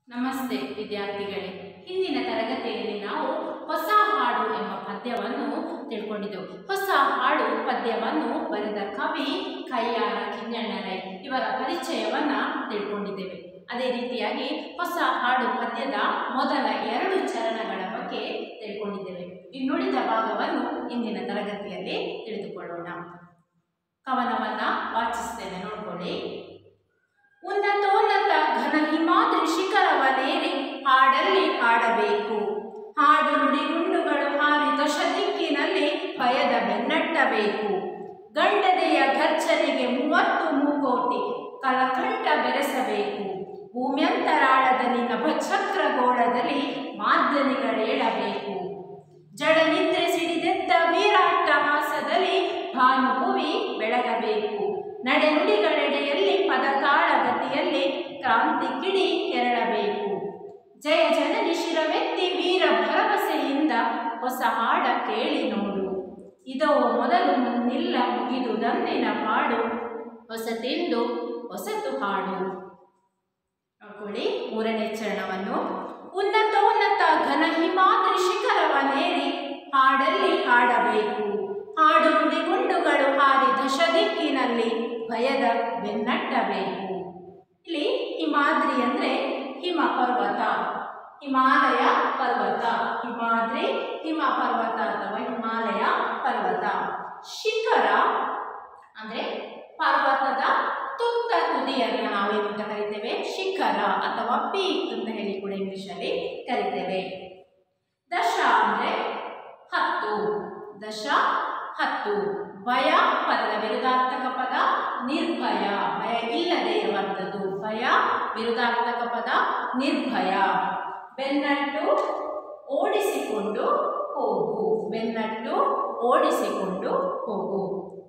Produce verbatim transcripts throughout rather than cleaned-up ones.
ನಮಸ್ತೆ ವಿದ್ಯಾರ್ಥಿಗಳೇ, ಹಿಂದಿನ ತರಗತಿಯಲ್ಲಿ ನಾವು ಹೊಸ ಹಾಡು ಎಂಬ ಪದ್ಯವನ್ನು ತಿಳ್ಕೊಂಡಿದ್ದೆವು. ಹೊಸ ಹಾಡು ಪದ್ಯವನ್ನು ಬರೆದ ಕವಿ ಕಯ್ಯಾರ ಕಿಞ್ಞಣ್ಣರೈ ಇವರ ಪರಿಚಯವನ್ನ ತಿಳ್ಕೊಂಡಿದ್ದೇವೆ. ಅದೇ ರೀತಿಯಾಗಿ ಹೊಸ ಹಾಡು ಪದ್ಯದ ಮೊದಲ ಎರಡು ಚರಣಗಳ ಬಗ್ಗೆ ತಿಳ್ಕೊಂಡಿದ್ದೇವೆ. ಇನ್ನುಳಿದ ಭಾಗವನ್ನು ಇಂದಿನ ತರಗತಿಯಲ್ಲಿ ತಿಳಿದುಕೊಳ್ಳೋಣ. ಕವನವನ್ನ ವಾಚಿಸ್ತೇನೆ, ನೋಡ್ಕೊಳ್ಳಿ. ಉನ್ನತೋನ್ನತ ಘನ ಹಿಮಾದ್ರಿ ಶಿಖರವನೇರಿ ಹಾಡಲ್ಲಿ ಹಾಡಬೇಕು. ಹಾಡು ನುಡಿಗುಂಡುಗಳು ಹಾರಿ ದಶ ದಿಕ್ಕಿನಲ್ಲಿ ಭಯದ ಬೆನ್ನಟ್ಟಬೇಕು. ಗಂಡದೆಯ ಗರ್ಜನೆಗೆ ಮೂವತ್ತು ಮೂಕೋಟಿ ಕಲಕಂಠ ಬೆರೆಸಬೇಕು. ಭೂಮ್ಯಂತರಾಳದಲ್ಲಿ ನಭಚಕ್ರಗೋಳದಲ್ಲಿ ಮಾರ್ದನಿಗಳೇಳಬೇಕು. ಜಡನಿದ್ರೆ ಸಿಡಿದೆದ್ದ ವೀರಾಟ್ಟಹಾಸದಲ್ಲಿ ಭಾನುಭುವಿ ಬೆಳಗಬೇಕು. ನಡೆನುಡಿಗಳೆಡೆಯಲ್ಲಿ ಪದತಾಳಗತಿಯಲ್ಲಿ ಕ್ರಾಂತಿ ಕಿಡಿ ಕೆರಳಬೇಕು. ಜಯ ಜನನಿ ಶಿರವೆತ್ತಿ ವೀರ ಭರವಸೆಯಿಂದ ಹೊಸ ಹಾಡ ಕೇಳಿ ನೋಡು. ಇದೋ ಮೊದಲು ಮುನ್ನಿಲ್ಲ ಮುಗಿದು ದಂದಿನ ಪಾಡು, ಹೊಸತೆಂದು ಹೊಸತು ಹಾಡು. ನೋಡ್ಕೊಳ್ಳಿ ಮೂರನೇ ಚರಣವನ್ನು. ಉನ್ನತೋನ್ನತ ಘನ ಹಿಮಾದ್ರಿ ಶಿಖರವನೇರಿ ಹಾಡಲ್ಲಿ ಹಾಡಬೇಕು. ಹಾಡು ನುಡಿಗುಂಡುಗಳು ಹಾರಿ ದಶ ದಿಕ್ಕಿನಲ್ಲಿ ಭಯದ ಬೆನ್ನಟ್ಟಬೇಕು. ಇಲ್ಲಿ ಹಿಮಾದ್ರಿ ಅಂದ್ರೆ ಹಿಮ ಪರ್ವತ, ಹಿಮಾಲಯ ಪರ್ವತ. ಹಿಮಾದ್ರಿ ಹಿಮ ಪರ್ವತ ಅಥವಾ ಹಿಮಾಲಯ ಪರ್ವತ. ಶಿಖರ ಅಂದ್ರೆ ಪರ್ವತದ ತುತ್ತ ತುದಿಯನ್ನು ನಾವೇನಂತ ಕರಿತೇವೆ? ಶಿಖರ ಅಥವಾ ಪೀಕ್ ಅಂತ ಹೇಳಿ ಕೂಡ ಇಂಗ್ಲಿಷಲ್ಲಿ ಕರಿತೇವೆ. ದಶ ಅಂದ್ರೆ ಹತ್ತು. ದಶ ಹತ್ತು. ಭಯ ಪದದ ವಿರುದ್ಧಾರ್ಥಕ ಪದ ನಿರ್ಭಯ, ಭಯ ಇಲ್ಲದೆ ಇರುವಂಥದ್ದು. ಭಯ ವಿರುದ್ಧಾರ್ಥಕ ಪದ ನಿರ್ಭಯ. ಬೆನ್ನಟ್ಟು ಓಡಿಸಿಕೊಂಡು ಹೋಗು. ಬೆನ್ನಟ್ಟು ಓಡಿಸಿಕೊಂಡು ಹೋಗು.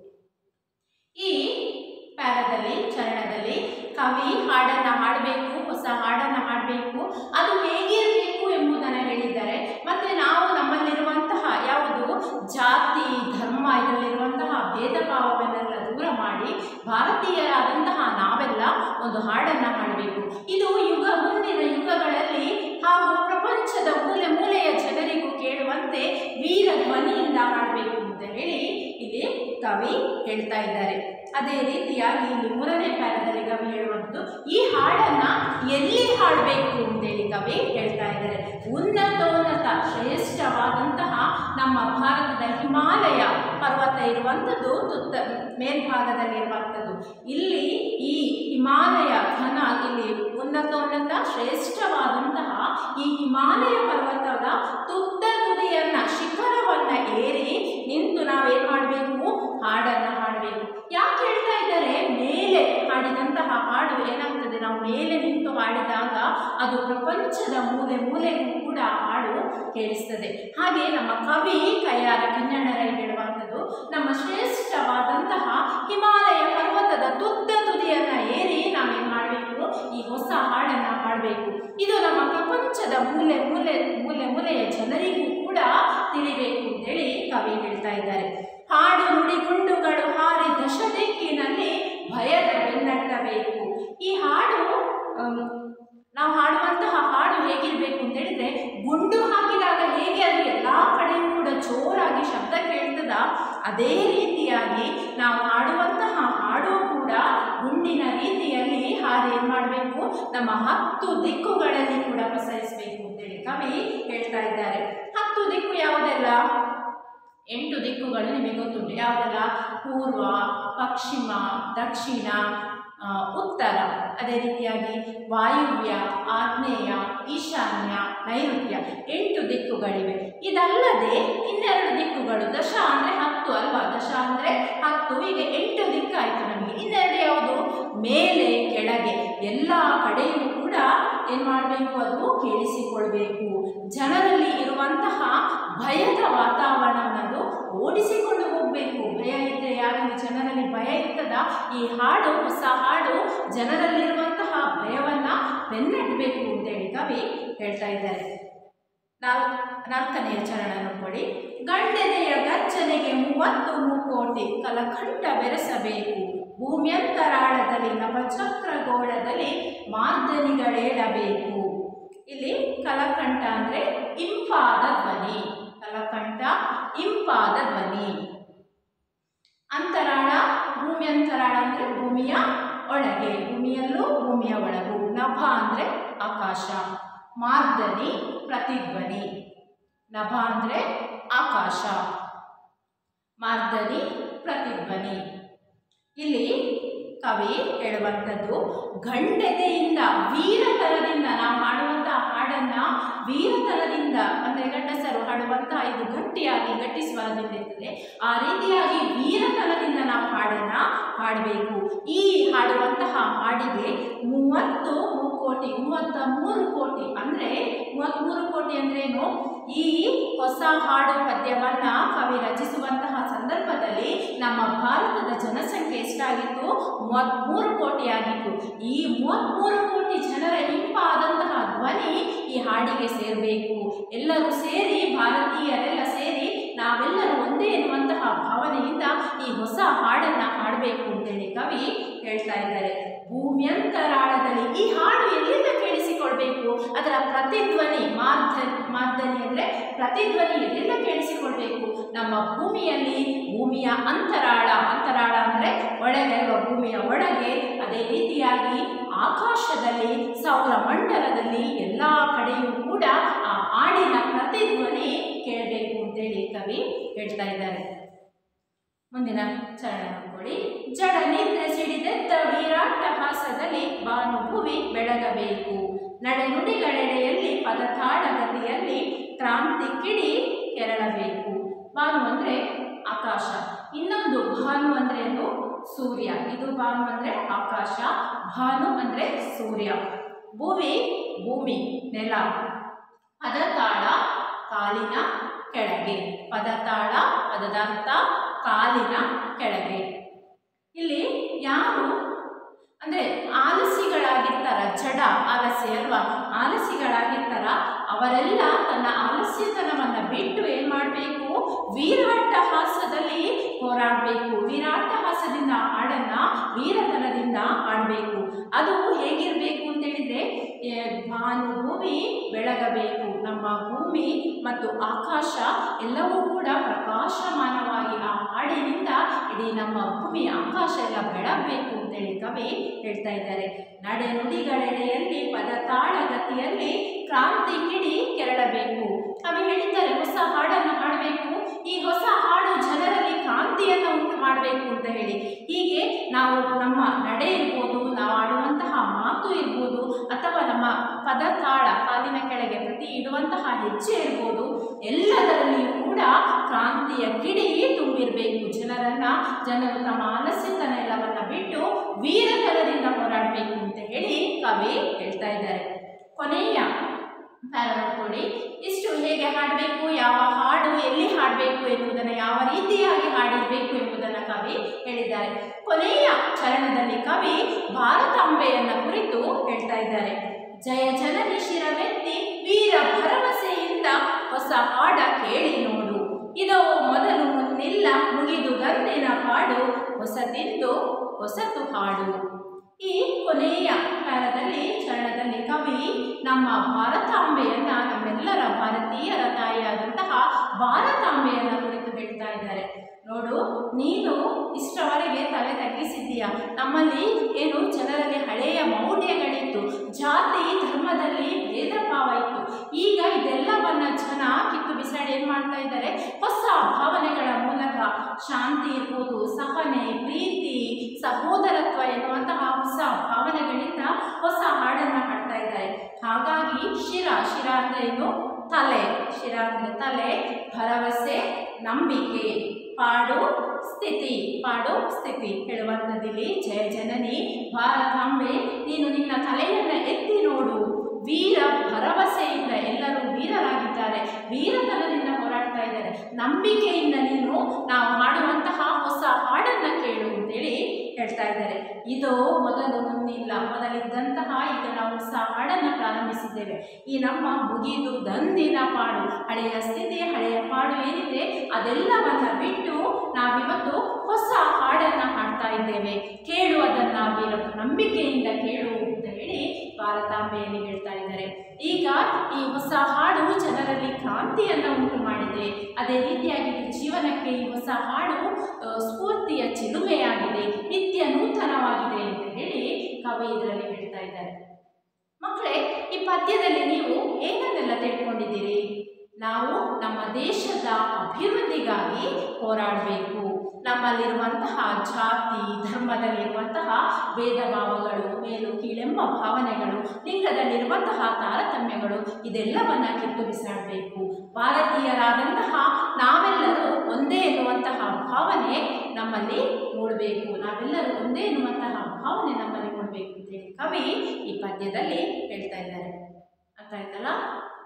ಈ ಪ್ಯಾರದಲ್ಲಿ ಚರಣದಲ್ಲಿ ಕವಿ ಹಾಡನ್ನ ಹಾಡಬೇಕು, ಹೊಸ ಹಾಡನ್ನ ಹಾಡಬೇಕು, ಅದು ಹೇಗಿರಬೇಕು ಎಂಬುದನ್ನು ಹೇಳಿದ್ದಾರೆ. ಮತ್ತೆ ನಾವು ನಮ್ಮಲ್ಲಿರುವಂತಹ ಯಾವುದು ಜಾತಿ ಧರ್ಮ ಇದರಲ್ಲಿರುವಂತಹ ಭೇದ ಭಾವವನ್ನೆಲ್ಲ ದೂರ ಮಾಡಿ ಭಾರತೀಯರಾದಂತಹ ನಾವೆಲ್ಲ ಒಂದು ಹಾಡನ್ನ ಹಾಡಬೇಕು. ಇದು ಯುಗ ಮುಂದಿನ ಯುಗಗಳಲ್ಲಿ ಹಾಗೂ ಪ್ರಪಂಚದ ಮೂಲೆ ಮೂಲೆಯ ಜನರಿಗೂ ಕೇಳುವಂತೆ ವೀರ ಧ್ವನಿಯಿಂದ ಹಾಡಬೇಕು ಅಂತ ಹೇಳಿ ಇಲ್ಲಿ ಕವಿ ಹೇಳ್ತಾ ಇದ್ದಾರೆ. ಅದೇ ರೀತಿಯಾಗಿ ಇಲ್ಲಿ ಮೂರನೇ ಪ್ಯಾರದಲ್ಲಿ ಕವಿ ಹೇಳುವಂಥದ್ದು ಈ ಹಾಡನ್ನ ಎಲ್ಲಿ ಹಾಡಬೇಕು ಅಂತೇಳಿ ಕವಿ ಹೇಳ್ತಾ ಇದ್ದಾರೆ. ಉನ್ನತೋನ್ನತ ಶ್ರೇಷ್ಠವಾದಂತಹ ನಮ್ಮ ಭಾರತದ ಹಿಮಾಲಯ ಪರ್ವತ ಇರುವಂಥದ್ದು ತುತ್ತ ಮೇಲ್ಭಾಗದಲ್ಲಿರುವಂಥದ್ದು. ಇಲ್ಲಿ ಈ ಹಿಮಾಲಯ ಘನ ಇಲ್ಲಿ ಉನ್ನತೋನ್ನತ ಶ್ರೇಷ್ಠವಾದಂತಹ ಈ ಹಿಮಾಲಯ ಪರ್ವತದ ತುತ್ತ ತುದಿಯನ್ನ ಶಿಖರವನ್ನ ಏರಿ ನಿಂತು ನಾವೇನ್ ಮಾಡಬೇಕು? ಹಾಡನ್ನ ಹಾಡಬೇಕು. ಯಾಕೆ ಹೇಳ್ತಾ ಇದ್ದಾರೆ? ಮೇಲೆ ಹಾಡಿದಂತಹ ಹಾಡು ಏನಾಗ್ತದೆ? ನಾವು ಮೇಲೆ ನಿಂತು ಹಾಡಿದಾಗ ಅದು ಪ್ರಪಂಚದ ಮೂಲೆ ಮೂಲೆಗೂ ಕೂಡ ಹಾಡು ಕೇಳಿಸ್ತದೆ. ಹಾಗೆ ನಮ್ಮ ಕವಿ ಕಯ್ಯಾರ ಕಿಞ್ಞಣ್ಣರೈ ಹೇಳುವಂಥದ್ದು ನಮ್ಮ ಶ್ರೇಷ್ಠವಾದಂತಹ ಹಿಮಾಲಯ ಪರ್ವತದ ತುತ್ತ ತುದಿಯನ್ನ ಏರಿ ನಾವೇನ್ ಮಾಡಬೇಕು? ಈ ಹೊಸ ಹಾಡನ್ನ ಹಾಡಬೇಕು. ಇದು ನಮ್ಮ ಪ್ರಪಂಚದ ಮೂಲೆ ಮೂಲೆ ಮೂಲೆ ಮೂಲೆಯ ಜನರಿಗೂ ಕೂಡ ತಿಳಿಬೇಕು ಅಂತೇಳಿ ಕವಿ ಹೇಳ್ತಾ ಇದ್ದಾರೆ. ಹಾಡು ನುಡಿಗುಂಡುಗಳು ಹಾರಿ ದಶ ದಿಕ್ಕಿನಲ್ಲಿ ಭಯದ ಬೆನ್ನಟ್ಟಬೇಕು. ಈ ಹಾಡು ನಾವು ಹಾಡುವಂತಹ ಹಾಡು ಹೇಗಿರಬೇಕು ಅಂತ ಹೇಳಿದ್ರೆ, ಗುಂಡು ಹಾಕಿದಾಗ ಹೇಗೆ ಅದು ಎಲ್ಲ ಕಡೆಯೂ ಕೂಡ ಜೋರಾಗಿ ಶಬ್ದ ಕೇಳ್ತದ, ಅದೇ ರೀತಿಯಾಗಿ ನಾವು ಹಾಡುವಂತಹ ಹಾಡು ಕೂಡ ಗುಂಡಿನ ರೀತಿಯಲ್ಲಿ ಹಾಡು ಏನ್ ಮಾಡಬೇಕು? ನಮ್ಮ ಹತ್ತು ದಿಕ್ಕುಗಳಲ್ಲಿ ಕೂಡ ಪಸರಿಸಬೇಕು ಅಂತೇಳಿ ಕವಿ ಹೇಳ್ತಾ ಇದ್ದಾರೆ. ಹತ್ತು ದಿಕ್ಕು ಯಾವುದೆಲ್ಲ? ಎಂಟು ದಿಕ್ಕುಗಳು ನಿಮಗೆ ಗೊತ್ತುಂಟು. ಯಾವುದೆಲ್ಲ? ಪೂರ್ವ, ಪಶ್ಚಿಮ, ದಕ್ಷಿಣ, ಉತ್ತರ, ಅದೇ ರೀತಿಯಾಗಿ ವಾಯುವ್ಯ, ಆಗ್ನೇಯ, ಈಶಾನ್ಯ, ನೈಋತ್ಯ. ಎಂಟು ದಿಕ್ಕುಗಳಿವೆ. ಇದಲ್ಲದೆ ಇನ್ನೆರಡು ದಿಕ್ಕುಗಳು. ದಶ ಅಂದ್ರೆ ಹತ್ತು ಅಲ್ವಾ? ದಶ ಅಂದ್ರೆ ಹತ್ತು. ಈಗ ಎಂಟು ದಿಕ್ಕಾಯ್ತು ನಮಗೆ. ಇನ್ನೆರಡು ಯಾವುದು? ಮೇಲೆ ಕೆಳಗೆ ಎಲ್ಲ ಕಡೆಯೂ ಕೂಡ ಏನ್ ಮಾಡಬೇಕು? ಅದು ಕೇಳಿಸಿಕೊಳ್ಬೇಕು. ಜನರಲ್ಲಿ ಇರುವಂತಹ ಭಯದ ವಾತಾವರಣವನ್ನು ಓಡಿಸಿಕೊಂಡು ಹೋಗಬೇಕು. ಭಯ ಇದ್ದರೆ ಯಾರಲ್ಲಿ ಜನರಲ್ಲಿ ಭಯ ಇರ್ತದ? ಈ ಹಾಡು, ಹೊಸ ಹಾಡು ಜನರಲ್ಲಿರುವಂತಹ ಭಯವನ್ನ ಬೆನ್ನಟ್ಟಬೇಕು ಅಂತೇಳಿ ಕವಿ ಹೇಳ್ತಾ ಇದ್ದಾರೆ. ನಾಲ್ ನಾಲ್ಕನೆಯ ಚರಣ ನೋಡ್ಕೊಳ್ಳಿ. ಗಂಡೆದೆಯ ಗರ್ಜನೆಗೆ ಮೂವತ್ತು ಮೂಕೋಟಿ ಕಲಕಂಠ ಬೆರೆಸಬೇಕು. ಭೂಮ್ಯಂತರಾಳದಲ್ಲಿ ನಭಚಕ್ರಗೋಳದಲ್ಲಿ ಮಾರ್ದನಿಗಳೇಳಬೇಕು. ಇಲ್ಲಿ ಕಲಕಂಠ ಅಂದರೆ ಇಂಪಾದ ಧ್ವನಿ. ಕಲಕಂಠ ಇಂಪಾದ ಧ್ವನಿ. ಅಂತರಾಳ, ಭೂಮಿ ಅಂತರಾಳ ಅಂದರೆ ಭೂಮಿಯ ಒಳಗೆ, ಭೂಮಿಯಲ್ಲೂ ಭೂಮಿಯ ಒಳಗೂ. ನಭ ಅಂದರೆ ಆಕಾಶ. ಮಾರ್ದನಿ ಪ್ರತಿಧ್ವನಿ. ನಭ ಅಂದರೆ ಆಕಾಶ, ಮಾರ್ದನಿ ಪ್ರತಿಧ್ವನಿ. ಇಲ್ಲಿ ಕವಿ ಹೇಳುವಂಥದ್ದು ಗಂಡತೆಯಿಂದ ವೀರತನದಿಂದ ನಾವು ಹಾಡುವಂತಹ ಹಾಡನ್ನ ವೀರತನದಿಂದ ಅಂದರೆ ಗಂಡಸರು ಹಾಡುವಂತಹ ಇದು ಗಟ್ಟಿಯಾಗಿ ಗಟ್ಟಿ ಸ್ವರದಿಂದ ಇರ್ತದೆ. ಆ ರೀತಿಯಾಗಿ ವೀರತನದಿಂದ ನಾವು ಹಾಡನ್ನ ಹಾಡಬೇಕು. ಈ ಹಾಡುವಂತಹ ಹಾಡಿಗೆ ಮೂವತ್ತು ಕೋಟಿ ಮೂವತ್ತ ಮೂರು ಕೋಟಿ ಅಂದರೆ ಮೂವತ್ತ್ಮೂರು ಕೋಟಿ ಅಂದ್ರೇನು? ಈ ಹೊಸ ಹಾಡು ಪದ್ಯವನ್ನ ಕವಿ ರಚಿಸುವಂತಹ ಸಂದರ್ಭದಲ್ಲಿ ನಮ್ಮ ಭಾರತದ ಜನಸಂಖ್ಯೆ ಎಷ್ಟಾಗಿತ್ತು? ಮೂವತ್ತ್ಮೂರು ಕೋಟಿ ಆಗಿತ್ತು. ಈ ಮೂವತ್ತ್ಮೂರು ಕೋಟಿ ಜನರ ಇಂಪಾದಂತಹ ಧ್ವನಿ ಈ ಹಾಡಿಗೆ ಸೇರಬೇಕು. ಎಲ್ಲರೂ ಸೇರಿ, ಭಾರತೀಯರೆಲ್ಲ ಸೇರಿ ನಾವೆಲ್ಲರೂ ಒಂದೇ ಎನ್ನುವಂತಹ ಭಾವನೆಯಿಂದ ಈ ಹೊಸ ಹಾಡನ್ನ ಹಾಡಬೇಕು ಅಂತೇಳಿ ಕವಿ ಹೇಳ್ತಾ ಇದ್ದಾರೆ. ಭೂಮ್ಯಂತರಾಳದಲ್ಲಿ ಈ ಹಾಡು ಎಲ್ಲಿಂದ ಕೇಳಿಸಿಕೊಳ್ಬೇಕು? ಅದರ ಪ್ರತಿಧ್ವನಿ ಮಾರ್ಧನಿ ಮಾರ್ಧನಿ ಅಂದರೆ ಪ್ರತಿಧ್ವನಿ ಎಲ್ಲಿಂದ ಕೇಳಿಸಿಕೊಳ್ಬೇಕು? ನಮ್ಮ ಭೂಮಿಯಲ್ಲಿ, ಭೂಮಿಯ ಅಂತರಾಳ. ಅಂತರಾಳ ಅಂದರೆ ಒಳಗೆ ಅಲ್ವ, ಭೂಮಿಯ ಒಳಗೆ. ಅದೇ ರೀತಿಯಾಗಿ ಆಕಾಶದಲ್ಲಿ, ಸೌರಮಂಡಲದಲ್ಲಿ ಎಲ್ಲ ಕಡೆಯೂ ಕೂಡ ಆ ಹಾಡಿನ ಪ್ರತಿಧ್ವನಿ ಕೇಳಬೇಕು ಅಂತೇಳಿ ಕವಿ ಹೇಳ್ತಾ ಇದ್ದಾರೆ. ಮುಂದಿನ ಚರಣ ನೋಡ್ಕೊಳ್ಳಿ. ಜಡ ನಿದ್ರೆ ಸಿಡಿದೆದ್ದ ವೀರಾಟ್ಟಹಾಸದಲ್ಲಿ ಭಾನುಭುವಿ ಬೆಳಗಬೇಕು. ನಡೆನುಡಿಗಳೆಡೆಯಲ್ಲಿ ಪದತಾಳಗತಿಯಲ್ಲಿ ಕ್ರಾಂತಿ ಕಿಡಿ ಕೆರಳಬೇಕು. ಭಾನು ಅಂದರೆ ಆಕಾಶ. ಇನ್ನೊಂದು ಭಾನು ಅಂದ್ರೆ ಏನು? ಸೂರ್ಯ. ಇದು ಭಾನು ಅಂದರೆ ಆಕಾಶ, ಭಾನು ಅಂದರೆ ಸೂರ್ಯ. ಭುವಿ ಭೂಮಿ, ನೆಲ. ಪದತಾಳ ಕಾಲಿನ ಕೆಳಗೆ. ಪದತಾಳ ಪದದ ಅರ್ಥ ಕಾಲಿನ ಕೆಳಗೆ. ಇಲ್ಲಿ ಯಾರು ಅಂದರೆ ಆಲಸಿಗಳಾಗಿರ್ತಾರ, ಜಡ ಆಲಸಿ ಅಲ್ವಾ, ಆಲಸಿಗಳಾಗಿರ್ತಾರ, ಅವರೆಲ್ಲ ತನ್ನ ಆಲಸ್ಯತನವನ್ನು ಬಿಟ್ಟು ಏನು ಮಾಡಬೇಕು? ವೀರಾಟ್ಟಹಾಸದಲ್ಲಿ ಹೋರಾಡಬೇಕು. ವೀರಾಟ್ಟಹಾಸದಿಂದ ಹಾಡನ್ನ ವೀರತನದಿಂದ ಹಾಡಬೇಕು. ಅದು ಹೇಗಿರಬೇಕು ಅಂತೇಳಿದರೆ, ಭಾನುಭೂಮಿ ಬೆಳಗಬೇಕು. ನಮ್ಮ ಭೂಮಿ ಮತ್ತು ಆಕಾಶ ಎಲ್ಲವೂ ಕೂಡ ಪ್ರಕಾಶಮಾನವಾಗಿ ಆ ಹಾಡಿನಿಂದ ಇಡೀ ನಮ್ಮ ಭೂಮಿ ಆಕಾಶ ಎಲ್ಲ ಬೆಳಗಬೇಕು ಅಂತೇಳಿ ಕವಿ ಹೇಳ್ತಾ ಇದ್ದಾರೆ. ನಡೆನುಡಿಗಳೆಡೆಯಲ್ಲಿ ಪದತಾಳಗತಿಯಲ್ಲಿ ಕ್ರಾಂತಿ ಕಿಡಿ ಕೆರಳಬೇಕು. ಕವಿ ಹೇಳಿದ್ದಾರೆ ಹೊಸ ಹಾಡನ್ನು ಹಾಡಬೇಕು. ಈ ಹೊಸ ಹಾಡು ಜನರಲ್ಲಿ ಕ್ರಾಂತಿಯನ್ನು ಉಂಟು ಮಾಡಬೇಕು ಅಂತ ಹೇಳಿ. ಹೀಗೆ ನಾವು ನಮ್ಮ ನಡೆ ಇರ್ಬೋದು, ನಾವು ಆಡುವಂತಹ ಮಾತು ಇರ್ಬೋದು, ಅಥವಾ ನಮ್ಮ ಪದತಾಳ ಕಾಲಿನ ಕೆಳಗೆ ಪ್ರತಿ ಇಡುವಂತಹ ಹೆಜ್ಜೆ ಇರ್ಬೋದು, ಎಲ್ಲದರಲ್ಲಿಯೂ ಕೂಡ ಕ್ರಾಂತಿಯ ಕಿಡಿ ತುಂಬಿರಬೇಕು. ಜನರನ್ನ ಜನರು ತಮ್ಮ ಆಲಸ್ಯತನ ಎಲ್ಲವನ್ನ ಬಿಟ್ಟು ವೀರತನದಿಂದ ಹೋರಾಡಬೇಕು ಅಂತ ಹೇಳಿ ಕವಿ ಹೇಳ್ತಾ ಇದ್ದಾರೆ. ಕೊನೆಯ ಪ್ಯಾರಾ ನೋಡ್ಕೊಳ್ಳಿ. ಇಷ್ಟು ಹೇಗೆ ಹಾಡಬೇಕು, ಯಾವ ಹಾಡು ಎಲ್ಲಿ ಹಾಡಬೇಕು ಎನ್ನುವುದನ್ನು, ಯಾವ ರೀತಿಯಾಗಿ ಹಾಡಿರಬೇಕು ಎಂಬುದನ್ನು ಕವಿ ಹೇಳಿದ್ದಾರೆ. ಕೊನೆಯ ಚರಣದಲ್ಲಿ ಕವಿ ಭಾರತಾಂಬೆಯನ್ನ ಕುರಿತು ಹೇಳ್ತಾ ಇದ್ದಾರೆ. ಜಯ ಜನನಿ ಶಿರವೆತ್ತಿ ವೀರ ಭರವಸೆಯಿಂದ ಹೊಸ ಹಾಡ ಕೇಳಿ ನೋಡು. ಇದೋ ಮೊದಲು ಮುನ್ನಿಲ್ಲ ಮುಗಿದು ಗಂದಿನ ಪಾಡು, ಹೊಸತಿಂದು ಹೊಸತು ಹಾಡು. ಈ ಕೊನೆಯ ಕಾಲದಲ್ಲಿ ಚರಣದಲ್ಲಿ ಕವಿ ನಮ್ಮ ಭಾರತಾಂಬೆಯನ್ನ, ನಮ್ಮೆಲ್ಲರ ಭಾರತೀಯರ ತಾಯಿಯಾದಂತಹ ಭಾರತಾಂಬೆಯನ್ನ ಕುರಿತು ಹೇಳ್ತಾ ಇದ್ದಾರೆ. ನೋಡು, ನೀನು ಇಷ್ಟರವರೆಗೆ ತಲೆ ತಗ್ಗಿಸಿದ್ದೀಯ. ನಮ್ಮಲ್ಲಿ ಏನು ಜನರಲ್ಲಿ ಹಳೆಯ ಮೌಢ್ಯಗಳಿತ್ತು, ಜಾತಿ ಧರ್ಮದಲ್ಲಿ ಭೇದ ಭಾವ ಇತ್ತು. ಈಗ ಇದೆಲ್ಲವನ್ನ ಜನ ಕಿತ್ತು ಬಿಸಾಡಿ ಏನು ಮಾಡ್ತಾ ಇದ್ದಾರೆ? ಹೊಸ ಭಾವನೆಗಳ ಮೂಲಕ ಶಾಂತಿ ಇರ್ಬೋದು, ಸಹನೆ, ಪ್ರೀತಿ, ಸಹೋದರತ್ವ ಎನ್ನುವಂತಹ ಹೊಸ ಭಾವನೆಗಳಿಂದ ಹೊಸ ಹಾಡನ್ನು ಹಾಡ್ತಾ ಇದ್ದಾರೆ. ಹಾಗಾಗಿ ಶಿರ, ಶಿರ ಅಂದರೆ ಏನು? ತಲೆ. ಶಿರ ಅಂದರೆ ತಲೆ, ಭರವಸೆ, ನಂಬಿಕೆ, ಪಾಡು, ಸ್ಥಿತಿ. ಪಾಡು, ಸ್ಥಿತಿ ಹೇಳುವಂಥದ್ದಿಲ್ಲಿ ಜಯ ಜನನಿ ಭಾರತಾಂಬೆ, ನೀನು ನಿನ್ನ ತಲೆಯನ್ನು ಎತ್ತಿ ನೋಡು. ವೀರ ಭರವಸೆಯಿಂದ ಎಲ್ಲರೂ ವೀರರಾಗಿದ್ದಾರೆ, ವೀರತನದಿಂದ ಹೋರಾಡ್ತಾ ಇದ್ದಾರೆ. ನಂಬಿಕೆಯಿಂದ ನೀನು ನಾವು ಹಾಡುವಂತಹ ಹೊಸ ಹಾಡನ್ನು ಕೇಳು ಅಂತೇಳಿ ಹೇಳ್ತಾ ಇದ್ದಾರೆ. ಇದು ಮೊದಲು ಮುನ್ನಿಲ್ಲ, ಮೊದಲಿದ್ದಂತಹ ಈಗ ನಾವು ಹೊಸ ಹಾಡನ್ನು ಪ್ರಾರಂಭಿಸಿದ್ದೇವೆ. ಈ ನಮ್ಮ ಮುಗಿದು ದಂದಿನ ಪಾಡು, ಹಳೆಯ ಸ್ಥಿತಿ, ಹಳೆಯ ಪಾಡು ಏನಿದೆ ಅದೆಲ್ಲವನ್ನ ಬಿಟ್ಟು ನಾವಿವತ್ತು ಹೊಸ ಹಾಡನ್ನು ಹಾಡ್ತಾ ಇದ್ದೇವೆ. ಕೇಳು ಅದನ್ನು ವೀರ ನಂಬಿಕೆಯಿಂದ ಕೇಳು ಅಂತ ಹೇಳಿ ಭಾರತಾಂಬೆಯಲ್ಲಿ ಹೇಳ್ತಾ ಇದ್ದಾರೆ. ಈಗ ಈ ಹೊಸ ಹಾಡು ಜನರಲ್ಲಿ ಕ್ರಾಂತಿಯನ್ನು ಉಂಟು ಮಾಡಿದೆ. ಅದೇ ರೀತಿಯಾಗಿ ಜೀವನಕ್ಕೆ ಈ ಹೊಸ ಹಾಡು ಸ್ಫೂರ್ತಿಯ ಚಿಲುಮೆಯಾಗಿದೆ, ನಿತ್ಯ ನೂತನವಾಗಿದೆ ಅಂತ ಹೇಳಿ ಕವಿ ಇದರಲ್ಲಿ ಹೇಳ್ತಾ ಇದ್ದಾರೆ. ಮಕ್ಕಳೇ, ಈ ಪದ್ಯದಲ್ಲಿ ನೀವು ಏನನ್ನೆಲ್ಲ ತಿಳ್ಕೊಂಡಿದ್ದೀರಿ? ನಾವು ನಮ್ಮ ದೇಶದ ಅಭಿವೃದ್ಧಿಗಾಗಿ ಹೋರಾಡಬೇಕು. ನಮ್ಮಲ್ಲಿರುವಂತಹ ಜಾತಿ ಧರ್ಮದಲ್ಲಿರುವಂತಹ ಭೇದ ಭಾವಗಳು, ಮೇಲು ಕೀಳೆಂಬ ಭಾವನೆಗಳು, ಲಿಂಗದಲ್ಲಿರುವಂತಹ ತಾರತಮ್ಯಗಳು ಇದೆಲ್ಲವನ್ನ ಕಿತ್ತು ಬಿಸಾಡಬೇಕು. ಭಾರತೀಯರಾದಂತಹ ನಾವೆಲ್ಲರೂ ಒಂದೇ ಎನ್ನುವಂತಹ ಭಾವನೆ ನಮ್ಮಲ್ಲಿ ಮೂಡಬೇಕು. ನಾವೆಲ್ಲರೂ ಒಂದೇ ಎನ್ನುವಂತಹ ಭಾವನೆ ನಮ್ಮಲ್ಲಿ ಮೂಡಬೇಕು ಅಂತೇಳಿ ಕವಿ ಈ ಪದ್ಯದಲ್ಲಿ ಹೇಳ್ತಾ ಇದ್ದಾರೆ. ಅರ್ಥ ಆಯ್ತಲ್ಲ?